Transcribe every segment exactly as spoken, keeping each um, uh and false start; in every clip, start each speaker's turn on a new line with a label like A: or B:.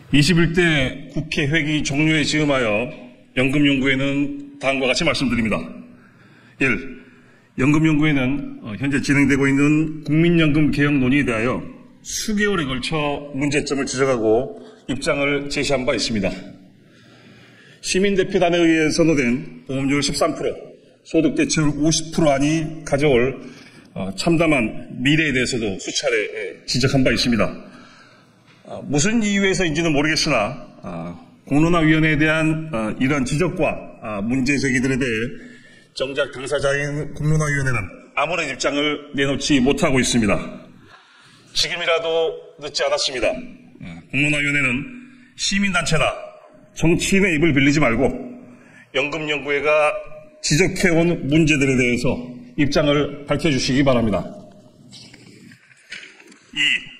A: 이십일 대 국회 회기 종료에 즈음하여 연금연구회는 다음과 같이 말씀드립니다. 일. 연금연구회는 현재 진행되고 있는 국민연금 개혁 논의에 대하여 수개월에 걸쳐 문제점을 지적하고 입장을 제시한 바 있습니다. 시민대표단에 의해 선호된 보험료율 십삼 퍼센트, 소득대체율 오십 퍼센트 안이 가져올 참담한 미래에 대해서도 수차례 지적한 바 있습니다. 무슨 이유에서인지는 모르겠으나 공론화위원회에 대한 이러한 지적과 문제 제기들에 대해 정작 당사자인 공론화위원회는 아무런 입장을 내놓지 못하고 있습니다. 지금이라도 늦지 않았습니다. 공론화위원회는 시민단체나 정치인의 입을 빌리지 말고 연금연구회가 지적해온 문제들에 대해서 입장을 밝혀주시기 바랍니다. 이.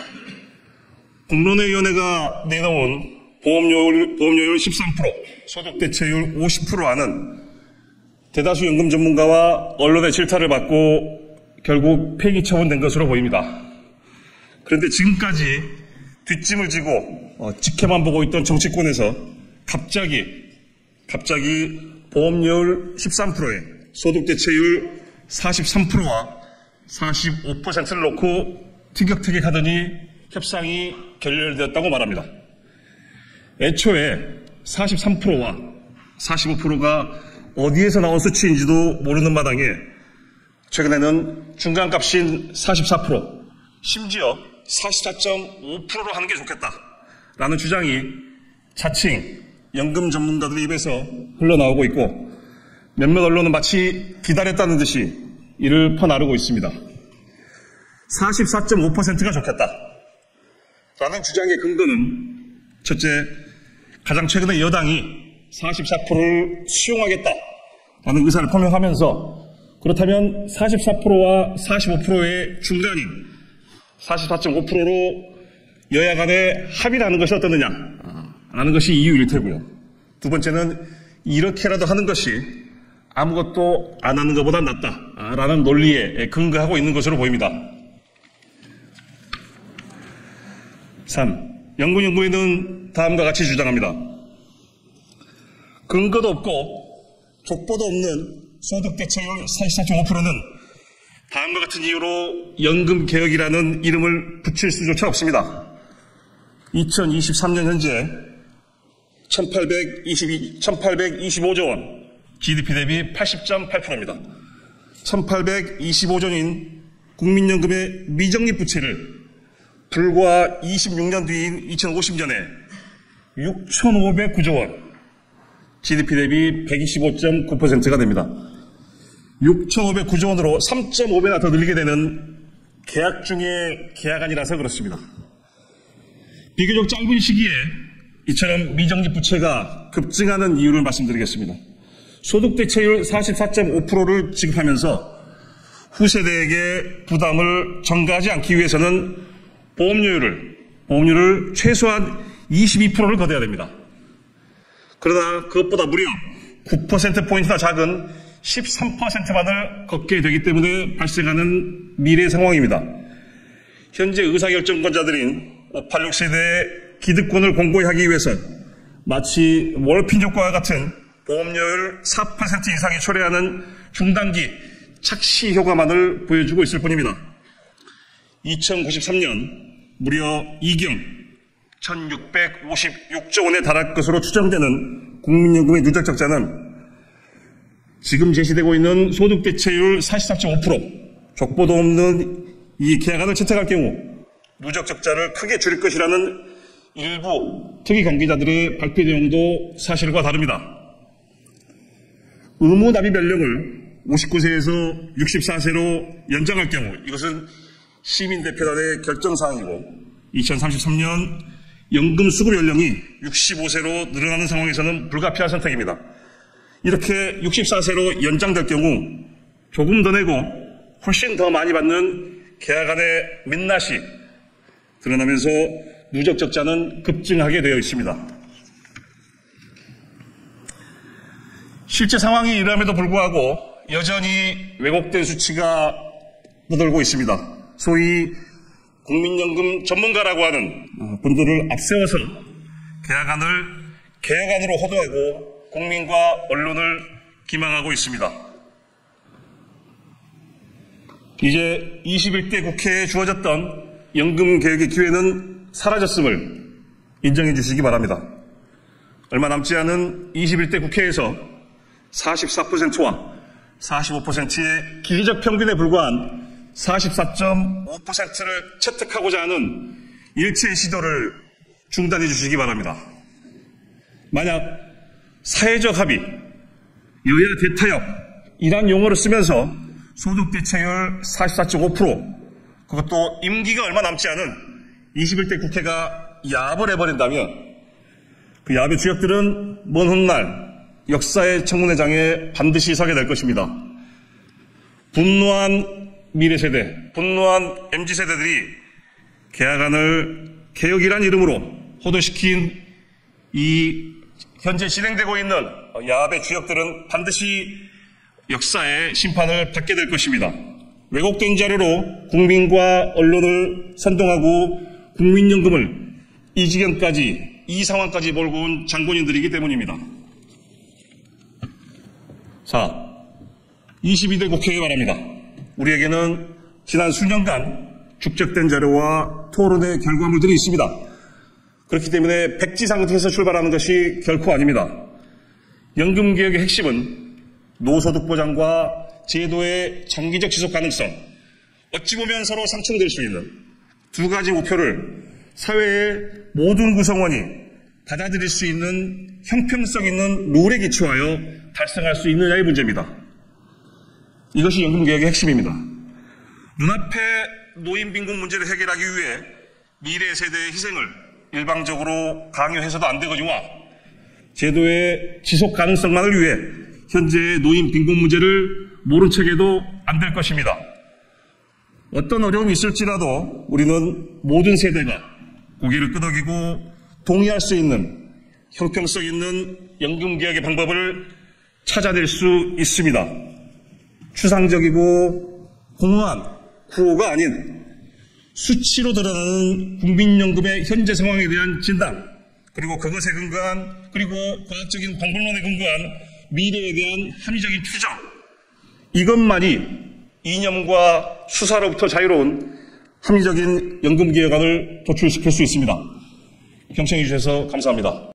A: 공론화위원회가 내놓은 보험료율, 보험료율 십삼 퍼센트, 소득대체율 오십 퍼센트 안은 대다수 연금 전문가와 언론의 질타를 받고 결국 폐기 처분된 것으로 보입니다. 그런데 지금까지 뒷짐을 지고 어, 지켜만 보고 있던 정치권에서 갑자기 갑자기 보험료율 십삼 퍼센트에 소득대체율 사십삼 퍼센트와 사십오 퍼센트를 놓고 티격태격하더니 협상이 결렬되었다고 말합니다. 애초에 사십삼 퍼센트와 사십오 퍼센트가 어디에서 나온 수치인지도 모르는 마당에 최근에는 중간값인 사십사 퍼센트, 심지어 사십사 점 오 퍼센트로 하는 게 좋겠다라는 주장이 자칭 연금 전문가들의 입에서 흘러나오고 있고 몇몇 언론은 마치 기다렸다는 듯이 이를 퍼나르고 있습니다. 사십사 점 오 퍼센트가 좋겠다 라는 주장의 근거는 첫째, 가장 최근에 여당이 사십사 퍼센트를 수용하겠다라는 의사를 표명하면서 그렇다면 사십사 퍼센트와 사십오 퍼센트의 중간인 사십사 점 오 퍼센트로 여야 간에 합의를 하는 것이 어떻느냐라는 것이 이유일 테고요. 두 번째는 이렇게라도 하는 것이 아무것도 안 하는 것보다 낫다라는 논리에 근거하고 있는 것으로 보입니다. 삼. 연금연구회는 다음과 같이 주장합니다. 근거도 없고 족보도 없는 소득대체율 사십사 점 오 퍼센트는 다음과 같은 이유로 연금개혁이라는 이름을 붙일 수조차 없습니다. 이천이십삼 년 현재 천팔백이십오조 원, 지디피 대비 팔십 점 팔 퍼센트입니다. 천팔백이십오조 원인 국민연금의 미적립 부채를 불과 이십육 년 뒤인 이천오십 년에 육천오백구조 원, 지디피 대비 백이십오 점 구 퍼센트가 됩니다. 육천오백구조 원으로 삼 점 오 배나 더 늘리게 되는 계약 중에 계약안이라서 그렇습니다. 비교적 짧은 시기에 이처럼 미적립 부채가 급증하는 이유를 말씀드리겠습니다. 소득대체율 사십사 점 오 퍼센트를 지급하면서 후세대에게 부담을 전가하지 않기 위해서는 보험료율을, 보험료를 최소한 이십이 퍼센트를 거둬야 됩니다. 그러나 그것보다 무려 구 퍼센트포인트나 작은 십삼 퍼센트만을 걷게 되기 때문에 발생하는 미래 상황입니다. 현재 의사결정권자들인 팔십육 세대의 기득권을 공고히 하기 위해서 마치 월핀 효과와 같은 보험료율 사 퍼센트 이상이 초래하는 중단기 착시 효과만을 보여주고 있을 뿐입니다. 이천구십삼 년 무려 이경 천육백오십육조 원에 달할 것으로 추정되는 국민연금의 누적 적자는 지금 제시되고 있는 소득대체율 사십사 점 오 퍼센트, 족보도 없는 이 계약안을 채택할 경우 누적 적자를 크게 줄일 것이라는 일부 특위 관계자들의 발표 내용도 사실과 다릅니다. 의무 납입 연령을 오십구 세에서 육십사 세로 연장할 경우 이것은 시민대표단의 결정사항이고 이천삼십삼 년 연금 수급 연령이 육십오 세로 늘어나는 상황에서는 불가피한 선택입니다. 이렇게 육십사 세로 연장될 경우 조금 더 내고 훨씬 더 많이 받는 계약안의 민낯이 드러나면서 누적 적자는 급증하게 되어 있습니다. 실제 상황이 이러함에도 불구하고 여전히 왜곡된 수치가 떠돌고 있습니다. 소위 국민연금 전문가라고 하는 분들을 앞세워서 개혁안을 개혁안으로 호도하고 국민과 언론을 기망하고 있습니다. 이제 이십일 대 국회에 주어졌던 연금개혁의 기회는 사라졌음을 인정해 주시기 바랍니다. 얼마 남지 않은 이십일 대 국회에서 사십사 퍼센트와 사십오 퍼센트의 기계적 평균에 불과한 사십사 점 오 퍼센트를 채택하고자 하는 일체의 시도를 중단해 주시기 바랍니다. 만약 사회적 합의, 여야 대타협이란 용어를 쓰면서 소득 대체율 사십사 점 오 퍼센트, 그것도 임기가 얼마 남지 않은 이십일 대 국회가 야합을 해버린다면 그 야합의 주역들은 먼 훗날 역사의 청문회장에 반드시 서게 될 것입니다. 분노한 미래 세대, 분노한 엠지 세대들이 개혁안을 개혁이란 이름으로 호도시킨 이 현재 진행되고 있는 야합의 주역들은 반드시 역사의 심판을 받게 될 것입니다. 왜곡된 자료로 국민과 언론을 선동하고 국민연금을 이 지경까지, 이 상황까지 몰고 온 장본인들이기 때문입니다. 자, 이십이 대 국회에 바랍니다. 우리에게는 지난 수년간 축적된 자료와 토론의 결과물들이 있습니다. 그렇기 때문에 백지 상태에서 출발하는 것이 결코 아닙니다. 연금개혁의 핵심은 노소득 보장과 제도의 장기적 지속 가능성, 어찌 보면 서로 상충될 수 있는 두 가지 목표를 사회의 모든 구성원이 받아들일 수 있는 형평성 있는 룰에 기초하여 달성할 수 있느냐의 문제입니다. 이것이 연금개혁의 핵심입니다. 눈앞에 노인 빈곤 문제를 해결하기 위해 미래 세대의 희생을 일방적으로 강요해서도 안 되거니와 제도의 지속 가능성만을 위해 현재의 노인 빈곤 문제를 모른 척해도 안 될 것입니다. 어떤 어려움이 있을지라도 우리는 모든 세대가 고개를 끄덕이고 동의할 수 있는 형평성 있는 연금개혁의 방법을 찾아낼 수 있습니다. 추상적이고 공허한 구호가 아닌 수치로 드러나는 국민연금의 현재 상황에 대한 진단, 그리고 그것에 근거한, 그리고 과학적인 방법론에 근거한 미래에 대한 합리적인 추정, 이것만이 이념과 수사로부터 자유로운 합리적인 연금개혁안을 도출시킬 수 있습니다. 경청해 주셔서 감사합니다.